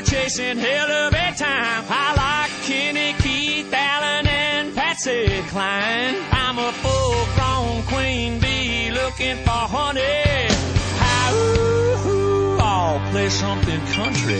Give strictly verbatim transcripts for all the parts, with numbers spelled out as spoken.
chasing hell of a time. I like Kenny, Keith, Allen, and Patsy Cline. I'm a full-grown queen bee looking for honey. How, ooh, ooh, I'll play something country.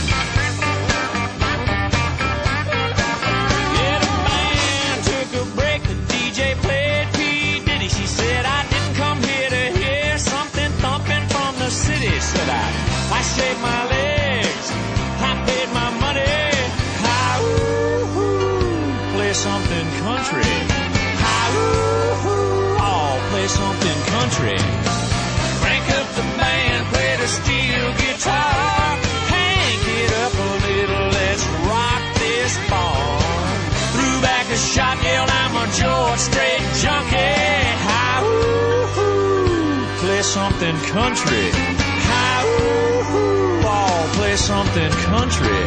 Yeah, the band took a break. The D J played P. Diddy. She said, I didn't come here to hear something thumping from the city. Said I, I shaved my legs. I paid my money. How, ooh, ooh, play something country. How, ooh, ooh, I'll play something country. Crank up the band, play the steel guitar. Hank it up a little, let's rock this barn. Threw back a shot, yelled, I'm a George Strait junkie. How, ooh, ooh, play something country. How, ooh, ooh, I'll play something country.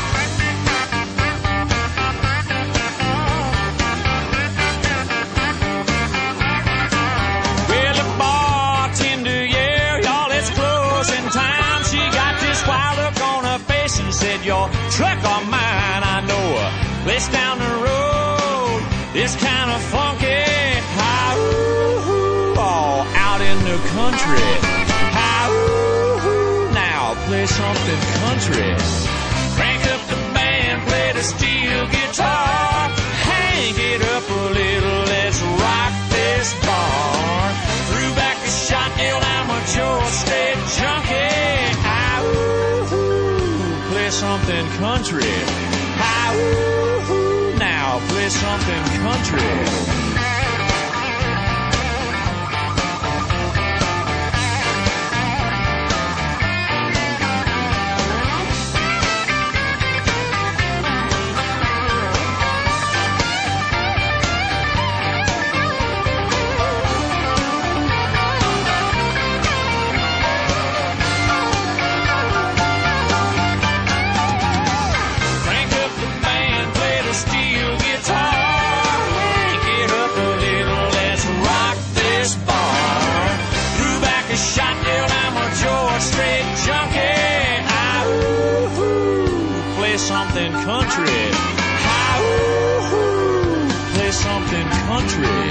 Well, the bartender, yeah, y'all, it's closing time. She got this wild look on her face and said, your truck or mine, I know a place down the road. It's kind of funky. How, ooh, ooh, all out in the country. How, ooh, ooh, now play something country. Crank up the band, play the steel guitar. Hang it up a little, let's rock this barn. Threw back a shot, yelled, I'm a George Strait junkie. How, ooh, ooh, play something country. How, ooh, ooh, now play something country. Something country. How, ooh, ooh, play something country.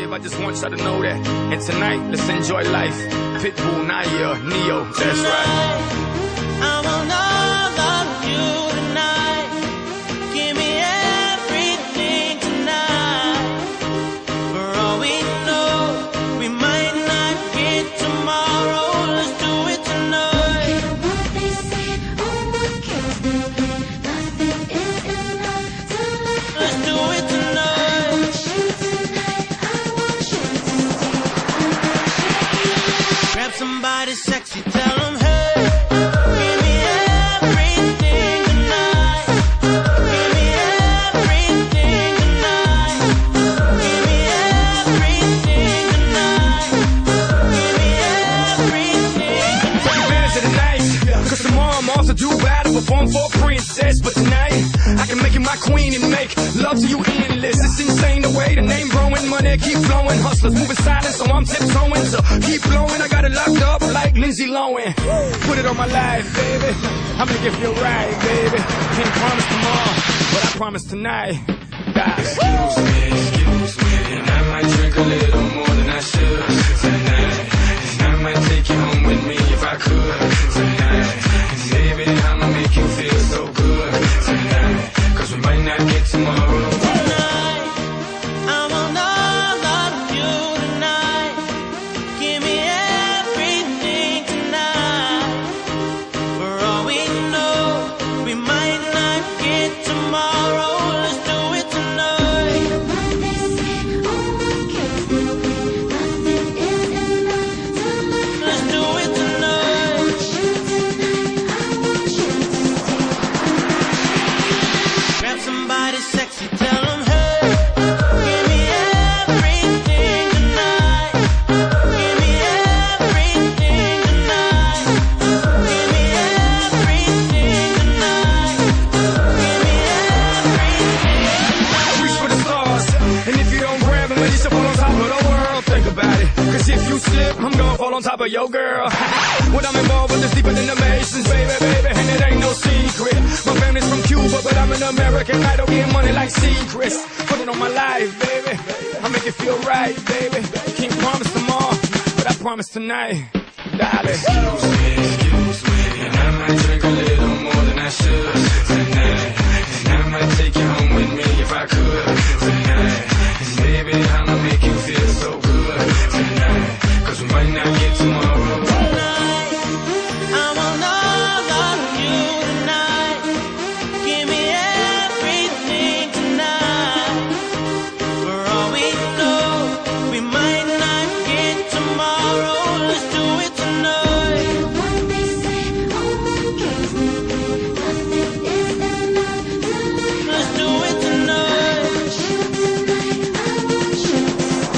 I just want y'all to know that. And tonight, let's enjoy life. Pitbull, Naya, Neo, that's right. I want all of you tonight. Give me everything tonight. For all we know, we might not get tomorrow. Let's do it tonight. Care what they say or what kills them. Nothing is enough to let Let's do it tonight. I want you tonight. I want you to see. Grab somebody sexy, tell them hey. Give me everything tonight. Give me everything tonight. Give me everything tonight. Give me everything. Take advantage of the night, cause tomorrow I'm off to do battle, perform for a princess. But tonight, I can make you my queen and make love to you endless. It's insane the way the name growing, money keep flowing. Hustlers moving silent, so I'm tiptoeing. So keep blowing, I got it locked up like Lindsay Lohan. Put it on my life, baby. I'm gonna give you a ride, baby. Can't promise tomorrow, but I promise tonight. God. Excuse me, excuse me, and I might drink a little more than I should tonight. And I might take you home with me if I could tonight. And baby, I'ma make you feel so good tonight. Cause we might not get tomorrow. Tonight, I want all of you tonight. Give me everything tonight. For all we know, we might not get tomorrow. Let's do it tonight. Care what they say or what kills them. Nothing is enough to let Let's do it tonight. I want you tonight. I want you to see. Grab somebody sexy, tell them hey. Give me everything tonight. Give me everything tonight. Give me everything tonight. Give me everything. Reach for the stars, and if you don't grab them, then you should fall on top of the world. Think about it, cause if you slip, I'm gonna fall on top of your girl. What I'm involved with is deeper than the Masons, baby, baby, and it ain't no secret. My family's from Cuba, but I'm an American idol, getting money like secrets. Put it on my life, baby, I make it feel right, baby. Can't promise tomorrow, but I promise tonight, darling. Excuse me, excuse me, and I might drink a little more than I should tonight. And I might take you home with me if I could tonight. And baby, I'ma make you feel so good tonight. Cause we might not get tomorrow. Tonight, I want all of you tonight. Give me everything tonight. For all we know, we might not get tomorrow. Let's do it tonight. Care what they say or what kills them. Nothing is enough to let Let's do it I tonight. want you tonight. I want you to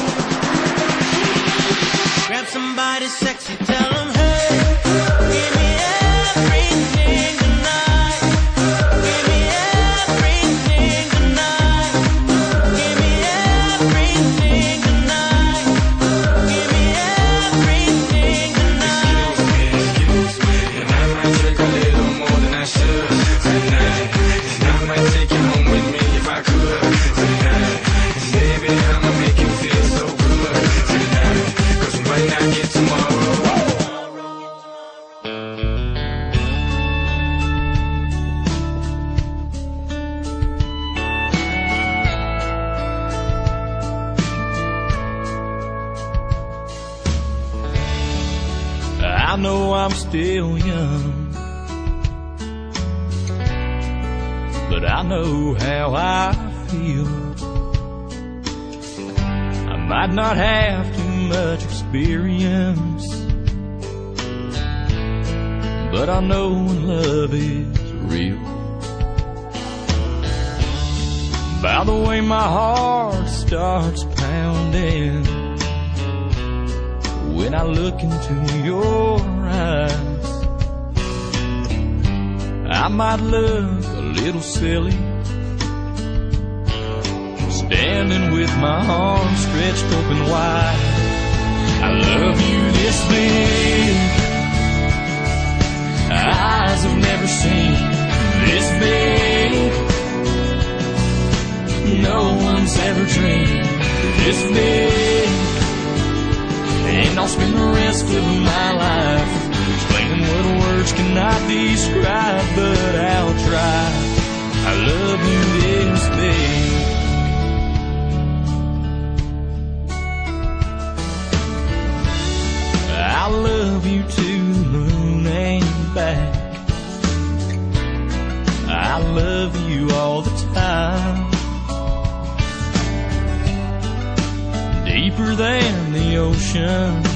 see. Grab somebody sexy, tell them hey. Give me everything tonight. Give me everything tonight. Give me everything tonight. Give me everything tonight. Excuse me, and I might drink a little more than I should tonight. And I might take you home with me if I could tonight. And baby, I'ma make you feel so good tonight. Cause we might not get tomorrow. I know I'm still young, but I know how I feel. I might not have too much experience, but I know when love is real. By the way my heart starts pounding when I look into your eyes. I might look a little silly, standing with my arms stretched open wide. I love you this big, eyes have never seen this big. No one's ever dreamed this big. cannot describe, but I'll try. I love you this big. I love you to the moon and back. I love you all the time. Deeper than the ocean,